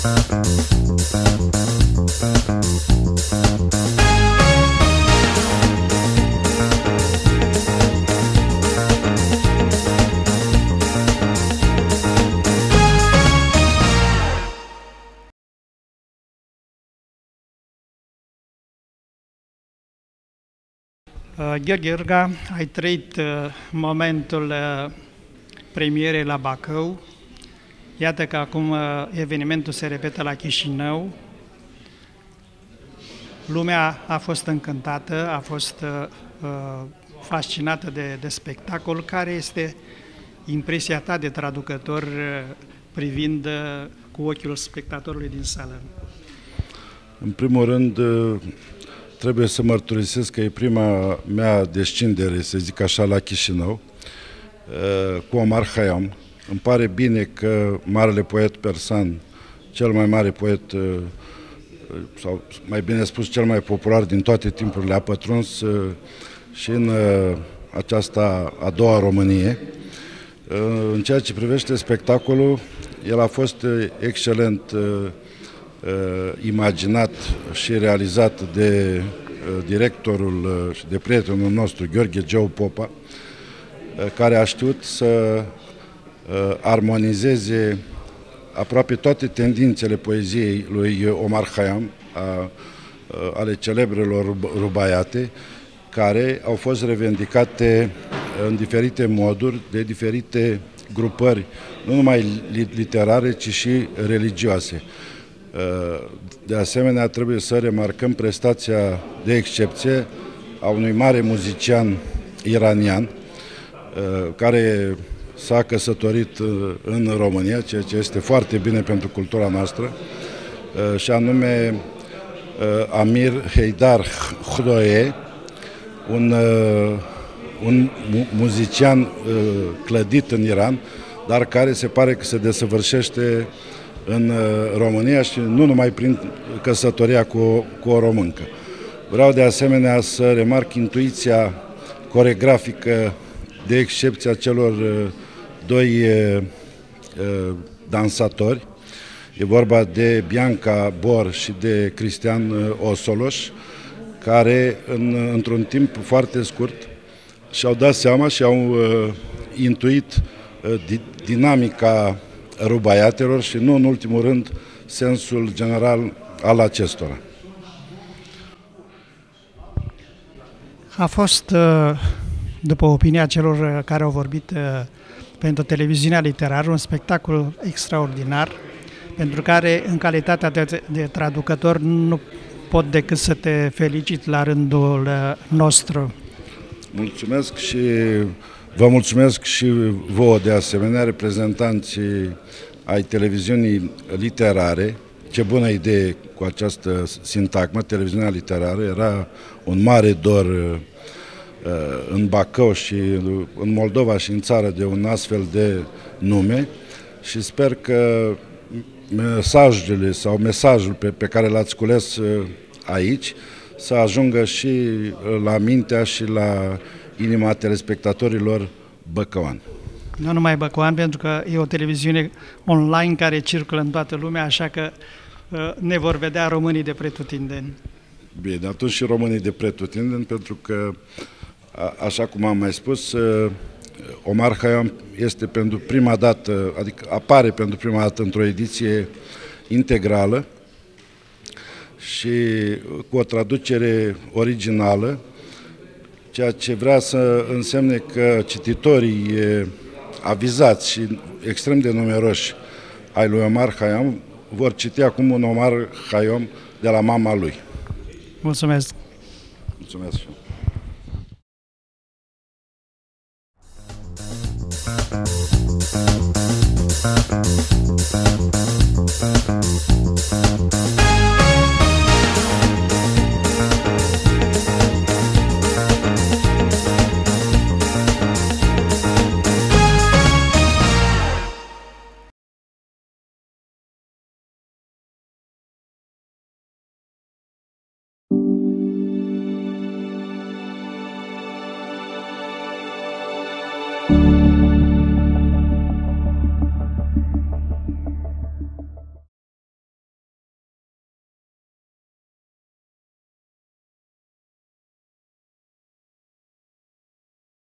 Gheorghe Iorga, ai trăit momentul premierei la Bacău. Iată că acum evenimentul se repetă la Chișinău. Lumea a fost încântată, a fost fascinată de spectacol. Care este impresia ta de traducător privind cu ochiul spectatorului din sală? În primul rând, trebuie să mărturisesc că e prima mea descindere, să zic așa, la Chișinău, cu Omar Khayyam. Îmi pare bine că marele poet persan, cel mai mare poet, sau mai bine spus, cel mai popular din toate timpurile, a pătruns și în aceasta a doua Românie. În ceea ce privește spectacolul, el a fost excelent imaginat și realizat de directorul și de prietenul nostru, Gheorghe Geu Popa, care a știut să armonizeze aproape toate tendințele poeziei lui Omar Khayyam, ale celebrelor rubaiate, care au fost revendicate în diferite moduri de diferite grupări, nu numai literare, ci și religioase. De asemenea, trebuie să remarcăm prestația de excepție a unui mare muzician iranian care s-a căsătorit în România, ceea ce este foarte bine pentru cultura noastră, și anume Amir Heydar Khdoe, un muzician clădit în Iran, dar care se pare că se desăvârșește în România și nu numai prin căsătoria cu o româncă. Vreau de asemenea să remarc intuiția coregrafică de excepție a celor doi dansatori. E vorba de Bianca Bor și de Cristian Osoloș, care într-un timp foarte scurt și-au dat seama și au intuit dinamica rubaiatelor și nu în ultimul rând sensul general al acestora. A fost, după opinia celor care au vorbit pentru televiziunea literară, un spectacol extraordinar, pentru care, în calitatea de traducător, nu pot decât să te felicit la rândul nostru. Mulțumesc și vă mulțumesc și vouă de asemenea, reprezentanții ai televiziunii literare. Ce bună idee cu această sintagmă, televiziunea literară. Era un mare dor în Bacău și în Moldova și în țară de un astfel de nume și sper că mesajele sau mesajul pe care l-ați cules aici să ajungă și la mintea și la inima telespectatorilor băcăoani. Nu numai băcăoani, pentru că e o televiziune online care circulă în toată lumea, așa că ne vor vedea românii de pretutindeni. Bine, atunci și românii de pretutindeni, pentru că, așa cum am mai spus, Omar Khayyam este pentru prima dată, adică apare pentru prima dată într-o ediție integrală și cu o traducere originală, ceea ce vrea să însemne că cititorii avizați și extrem de numeroși ai lui Omar Khayyam vor citi acum un Omar Khayyam de la mama lui. Mulțumesc! Mulțumesc! Thank you.